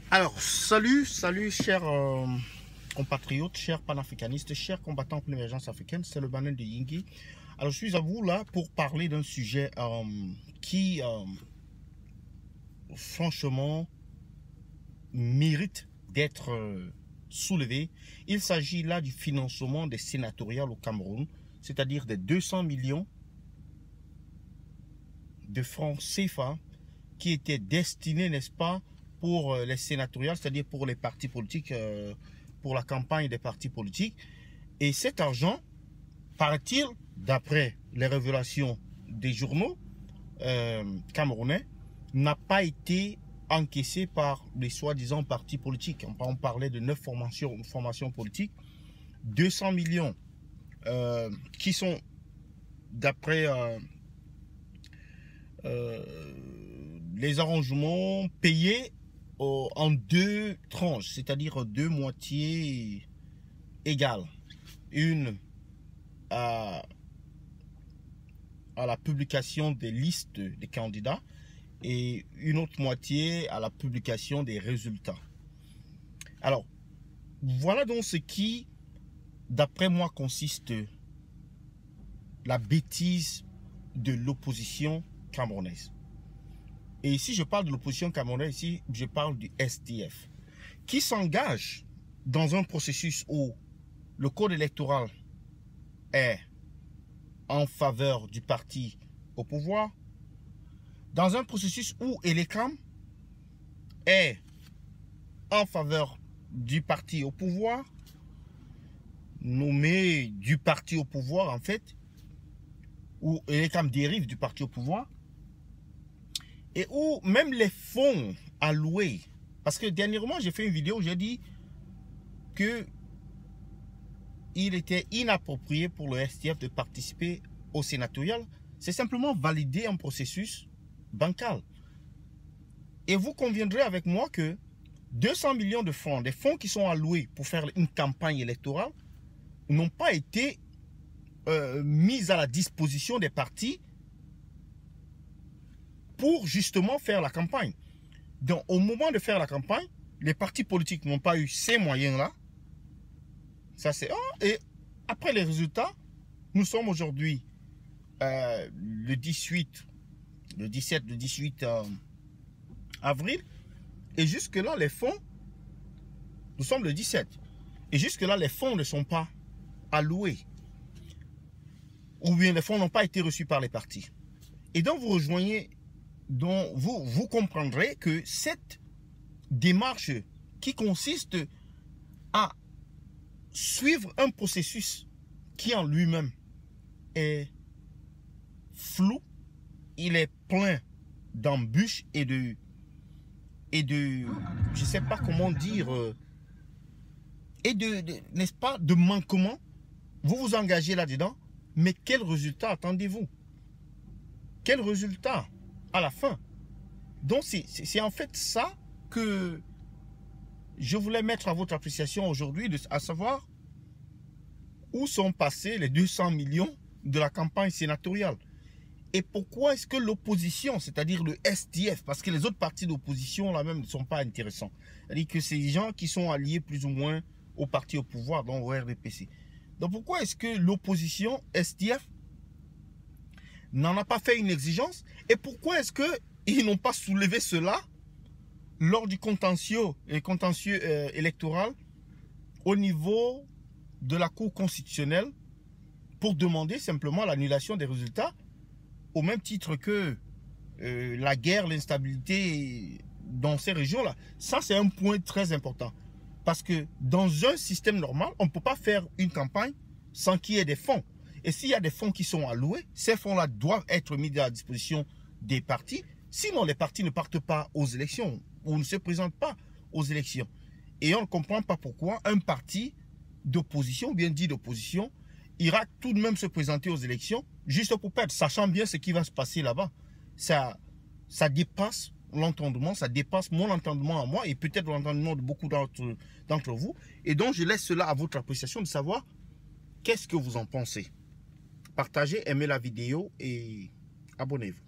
Alors, salut chers compatriotes, chers panafricanistes, chers combattants pour l'émergence africaine, c'est le Banel de Yingui. Alors, je suis à vous là pour parler d'un sujet qui, franchement, mérite d'être soulevé. Il s'agit là du financement des sénatoriales au Cameroun, c'est-à-dire des 200 millions de francs CFA qui étaient destinés, n'est-ce pas, pour les sénatoriales, c'est-à-dire pour les partis politiques, pour la campagne des partis politiques. Et cet argent, paraît-il, d'après les révélations des journaux camerounais, n'a pas été encaissé par les soi-disant partis politiques. On parlait de 9 formations politiques, 200 millions qui sont, d'après les arrangements, payés en 2 tranches, c'est-à-dire 2 moitiés égales. Une à la publication des listes des candidats et une autre moitié à la publication des résultats. Alors, voilà donc ce qui, d'après moi, consiste la bêtise de l'opposition camerounaise. Et ici, je parle de l'opposition camerounaise, ici, je parle du SDF, qui s'engage dans un processus où le code électoral est en faveur du parti au pouvoir, dans un processus où Elecam est en faveur du parti au pouvoir, nommé du parti au pouvoir en fait, où Elecam dérive du parti au pouvoir, et où même les fonds alloués, parce que dernièrement j'ai fait une vidéo où j'ai dit que il était inapproprié pour le SDF de participer au sénatorial, c'est simplement valider un processus bancal. Et vous conviendrez avec moi que 200 millions de francs, des fonds qui sont alloués pour faire une campagne électorale, n'ont pas été mis à la disposition des partis pour justement faire la campagne. Donc au moment de faire la campagne, les partis politiques n'ont pas eu ces moyens-là. Ça c'est un. Et après les résultats, nous sommes aujourd'hui le 17, le 18 avril. Et jusque-là, les fonds, nous sommes le 17. Et jusque-là, les fonds ne sont pas alloués. Ou bien les fonds n'ont pas été reçus par les partis. Et donc vous rejoignez, donc vous comprendrez que cette démarche qui consiste à suivre un processus qui en lui-même est flou, il est plein d'embûches et de je sais pas comment dire, et n'est-ce pas, de manquements. Vous vous engagez là-dedans, mais quel résultat attendez-vous? Quel résultat à la fin? Donc c'est en fait ça que je voulais mettre à votre appréciation aujourd'hui, à savoir où sont passés les 200 millions de la campagne sénatoriale. Et pourquoi est-ce que l'opposition, c'est-à-dire le SDF, parce que les autres partis d'opposition là-même ne sont pas intéressants. C'est-à-dire que c'est des gens qui sont alliés plus ou moins au parti au pouvoir, donc au RDPC. Donc pourquoi est-ce que l'opposition SDF n'en a pas fait une exigence? Et pourquoi est-ce qu'ils n'ont pas soulevé cela lors du contentieux électoral au niveau de la Cour constitutionnelle pour demander simplement l'annulation des résultats, au même titre que la guerre, l'instabilité dans ces régions-là? Ça, c'est un point très important. Parce que dans un système normal, on ne peut pas faire une campagne sans qu'il y ait des fonds. Et s'il y a des fonds qui sont alloués, ces fonds-là doivent être mis à la disposition des partis. Sinon, les partis ne partent pas aux élections ou ne se présentent pas aux élections. Et on ne comprend pas pourquoi un parti d'opposition, bien dit d'opposition, ira tout de même se présenter aux élections juste pour perdre, sachant bien ce qui va se passer là-bas. Ça dépasse l'entendement, ça dépasse mon entendement à moi et peut-être l'entendement de beaucoup d'entre vous. Et donc, je laisse cela à votre appréciation de savoir qu'est-ce que vous en pensez. Partagez, aimez la vidéo et abonnez-vous.